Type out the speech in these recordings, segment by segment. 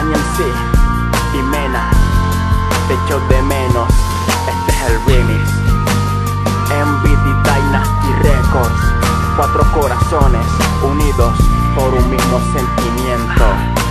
Daniel C y Mena, te echo de menos. Este es el remix. MVD Dynasty Records, 4 corazones unidos por un mismo sentimiento.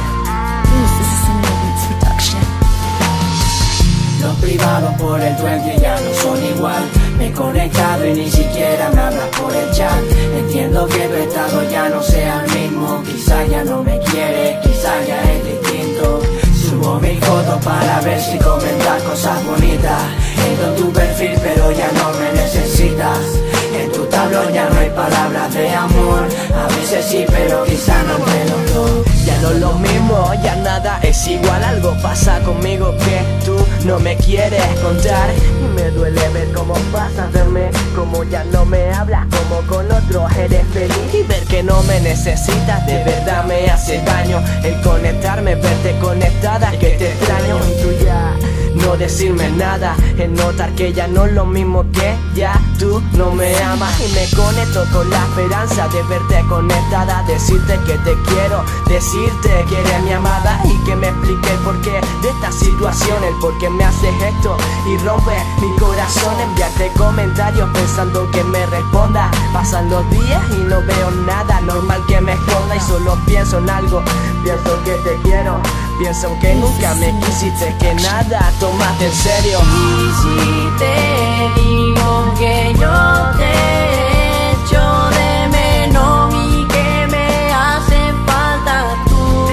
Los privados por el 20 ya no son igual. Me he conectado y ni siquiera me hablas por el chat. Entiendo que tu estado ya no sea el mismo. Quizá ya no me quieres, quizá ya es distinto. Subo mis fotos para ver si comentas cosas bonitas. Entro en tu perfil pero ya no me necesitas. En tu tablón ya no hay palabras de amor. A veces sí pero quizá no entre los dos. Ya no es lo mismo, ya nada es igual. Algo pasa conmigo que tú no me quieres contar. Y me duele ver cómo pasas de mí, como ya no me hablas, como con otros eres feliz. Y ver que no me necesitas, de verdad me hace daño. El conectarme, verte conectada, que te extraño. Y tú ya no decirme nada, el notar que ya no es lo mismo, que ya tú no me amas. Y me conecto con la esperanza de verte conectada, decirte que te quiero, decirte que eres mi amada. Y que me explique el porqué de esta situación, el por qué me haces esto y rompes mi corazón. Enviarte comentarios pensando que me responda. Pasan los días y no veo nada, normal que me esconda. Y solo pienso en algo, pienso que te quiero, pienso que nunca me quisiste, que nada tomaste en serio. Y si te digo que yo te echo de menos y que me hace falta tú,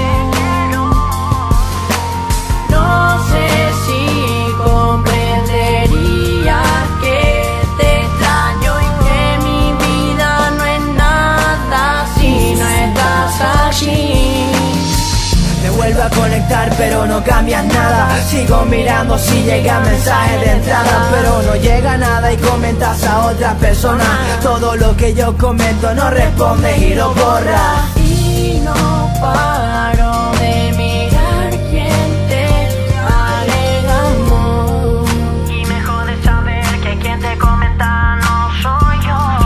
no sé si comprenderías que te extraño y que mi vida no es nada si no estás aquí. Me vuelvo a conectar pero no cambias nada. Sigo mirando si llega mensaje de entrada, pero no llega nada y comentas a otra persona. Todo lo que yo comento no respondes y lo borras. Y no paro de mirar quién te agrega amor. Y me jode saber que quien te comenta no soy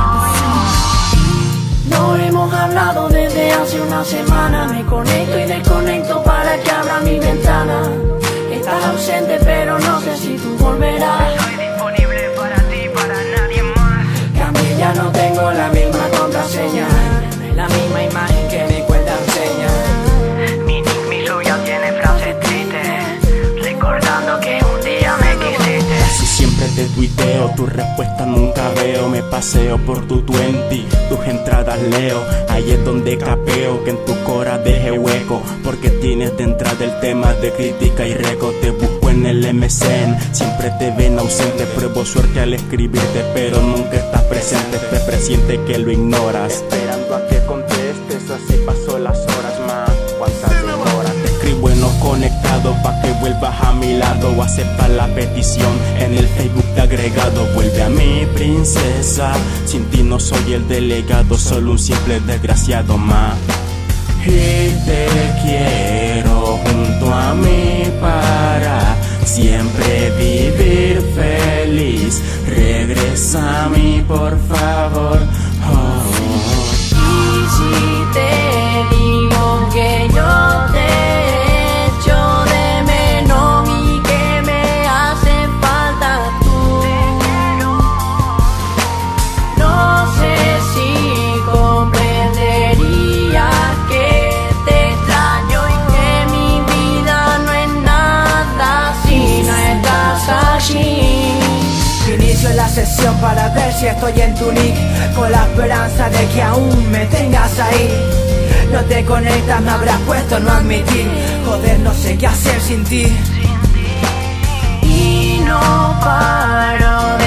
yo. No hemos hablado desde hace una semana. Me conecto y desconecto para que abra mi ventana. Estás ausente pero no sé si tú volverás. Soy disponible para ti, para nadie más. Cambié, ya no tengo la misma contraseña. No es la misma imagen que mi cuenta enseña. Mi nick, mi suya tiene frases tristes, recordando que un día me quisiste. Si siempre te tuiteo, tu respuesta nunca veo. Me paseo por tu 20, tus entradas leo. Ahí es donde capeo que en tu cora deje hueco, porque tienes de entrada el tema de crítica y reco. Te busco en el MSN, siempre te ven ausente. Pruebo suerte al escribirte pero nunca estás presente. Te presiente que lo ignoras, esperando a que contestes. Así pasó las horas más, cuántas demoras. Te escribo en los conectados pa' que vuelvas a mi lado. Acepta la petición en el Facebook de agregado. Vuelve a mi princesa, sin ti no soy el delegado, solo un simple desgraciado más. Y te quiero junto a mí para siempre vivir feliz. Regresa a mí por favor. Y si te digo que yo te echo de menos y que me hace falta tú, no sé si comprenderías que te extraño y que mi vida no es nada si no estás allí. Inicio la sesión para ver si estoy en tu nick, con la esperanza de que aún me tengas ahí. No te conectas, me habrás puesto no admitir. Joder, no sé qué hacer sin ti. Y no paro